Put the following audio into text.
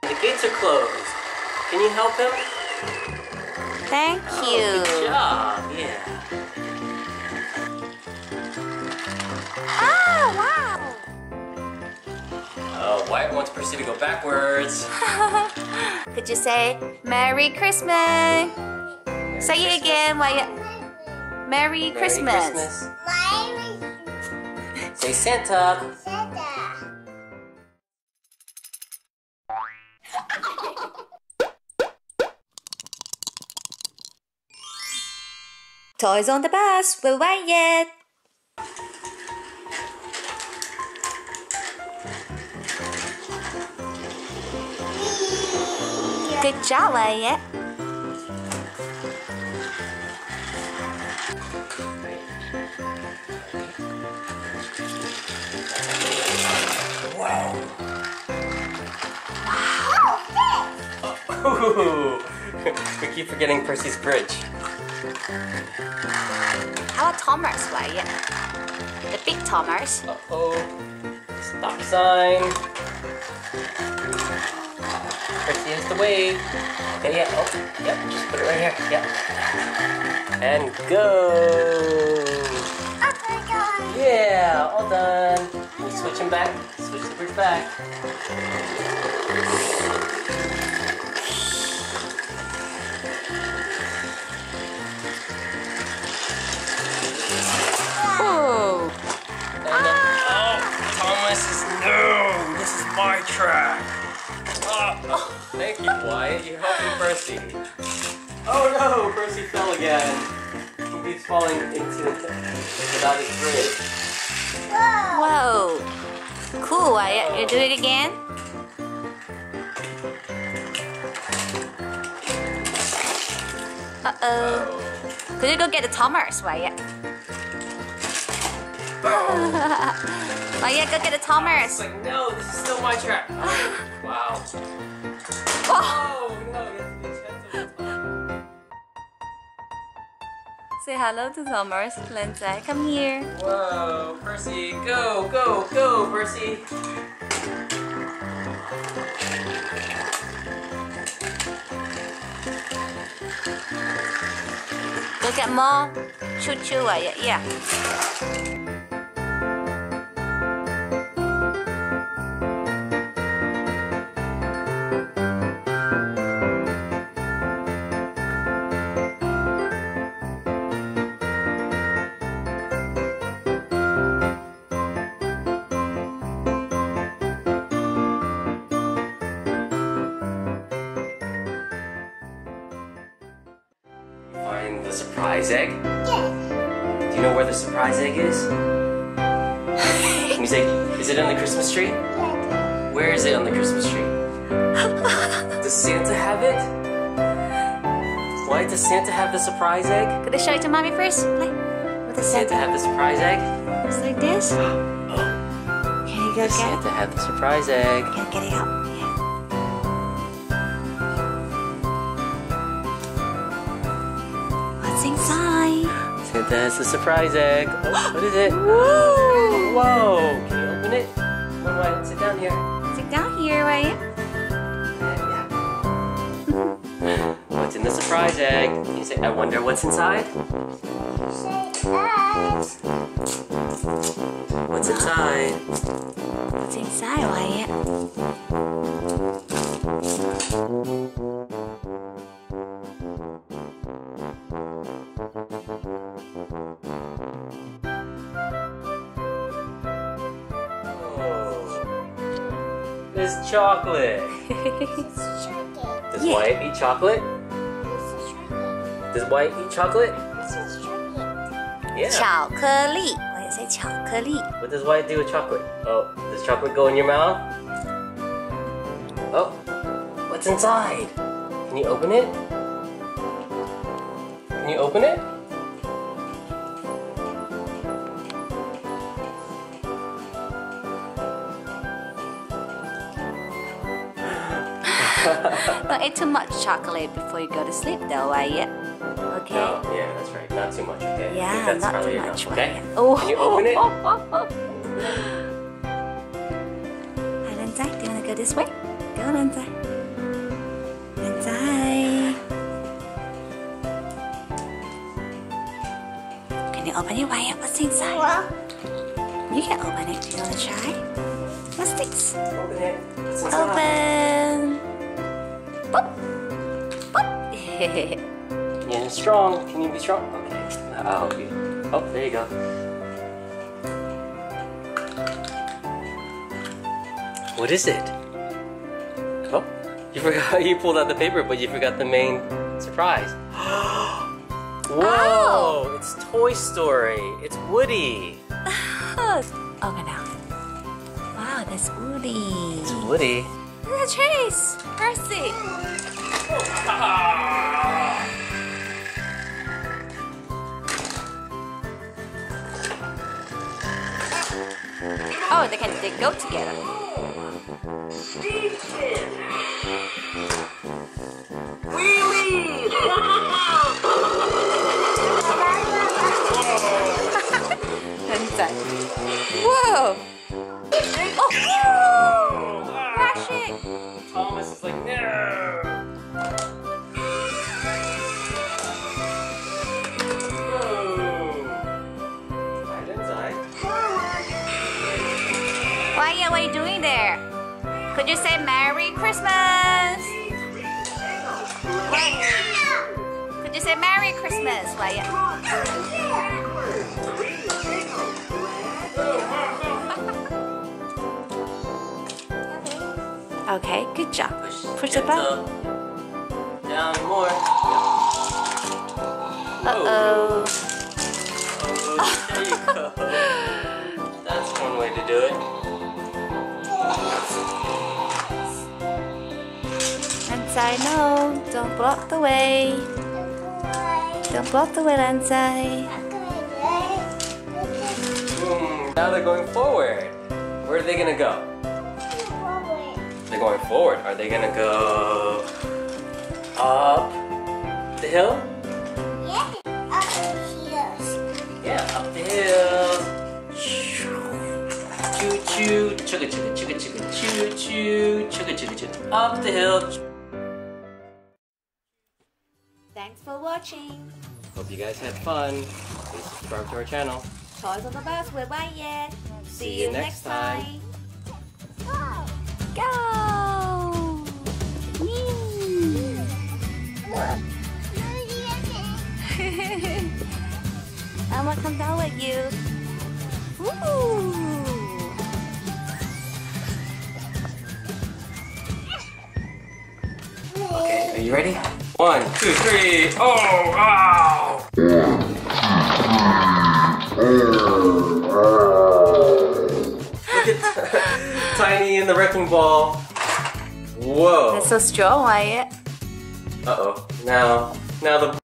The gates are closed. Can you help him? Thank you. Good job. Yeah. Oh, wow. Oh, Wyatt wants Percy to go backwards. Could you say Merry Christmas? Say it again, Wyatt. Merry Christmas. Say Santa. Toys on the bus with Wyatt. Good job, Wyatt. Wow. Wow. We keep forgetting Percy's bridge. How about Thomas, Wyatt? The big Thomas. Uh-oh. Stop sign. Percy has to wave. Okay, yeah. Oh, yep. Just put it right here. Yep. And go. Yeah, all done. We switch him back. Switch the bridge back. Oh. Thomas is no. This is my track. Oh, thank you, Wyatt. You're helping Percy. Oh no, Percy fell again. He's falling into without his bridge. Whoa. Cool, Wyatt. You do it again? Uh-oh. Could you go get the Thomas, Wyatt? Wyatt, go get the Thomas. It's like, no, this is still my track. Wow. Oh. Oh no, you have to be gentle. Say hello to Thomas. Lindsay, come here. Whoa, Percy, go, go, go, Percy. Go get more choo-choo, Wyatt. Yeah. Find the surprise egg? Yes. Do you know where the surprise egg is? Can you say, is it on the Christmas tree? Yes. Where is it on the Christmas tree? Does Santa have it? Why does Santa have the surprise egg? Could I show it to Mommy first? Play. What does Does Santa have the surprise egg? It's like this. Here you go, Does Santa have the surprise egg? Can get it out. Yeah. What's inside? Santa has the surprise egg. Oh, what is it? Woo! Whoa! Can you open it? Come on, Wyatt, sit down here. Sit down here, Wyatt. Yeah. What's in the surprise egg? Can you say, I wonder what's inside? What's inside? What's inside, Wyatt? There's chocolate. Does Wyatt eat chocolate? Does Wyatt eat chocolate? Yeah. 巧克力，我也 say 巧克力。 What does Wyatt do with chocolate? Oh, does chocolate go in your mouth? Oh, what's inside? Can you open it? Can you open it? Don't eat too much chocolate before you go to sleep, though, Wyatt. Okay? No, yeah, that's right. Not too much, okay? Yeah, I think that's not probably too much, enough, okay? Wyatt. Oh. Can you open it? Hi, Lindsay. Do you want to go this way? Go, Lindsay. Open it, Wyatt. What's inside? You can open it. You want to try? What's this? Open it. What's inside? Open. Boop. Boop. Yeah, strong. Can you be strong? Okay, I'll help you. Oh, there you go. What is it? Oh, you forgot. You pulled out the paper, but you forgot the main surprise. Whoa! Oh. It's Toy Story. It's Woody. Open now. Wow, that's Woody. It's Woody. Look at Chase. Percy. Oh, they go together. Wheelies! Whoa! Oh! Crash it! Thomas is like, no! Right inside. Wyatt, what are you doing there? Could you say Merry Christmas? Could you say Merry Christmas, Wyatt? Okay, good job. Push the button. Down more. Uh-oh. There you go. That's one way to do it. Lansai, no. Don't block the way. Don't block the way, Lansai. Now they're going forward. Where are they gonna go? They're going forward. Are they gonna go up the hill? Yeah, up the hills. Yeah, up the hill. Choo choo, chugga chugga chugga chugga choo choo, chugga chugga chugga. Up the hill. Thanks for watching. Hope you guys had fun. Please subscribe to our channel. Toys on the Bus with Wyatt. See you next time. Go! I'm gonna come down with you. Woo! Okay, are you ready? 1, 2, 3. Oh, wow! Look at Tiny in the wrecking ball. Whoa. That's so strong, Wyatt. Uh-oh. Now the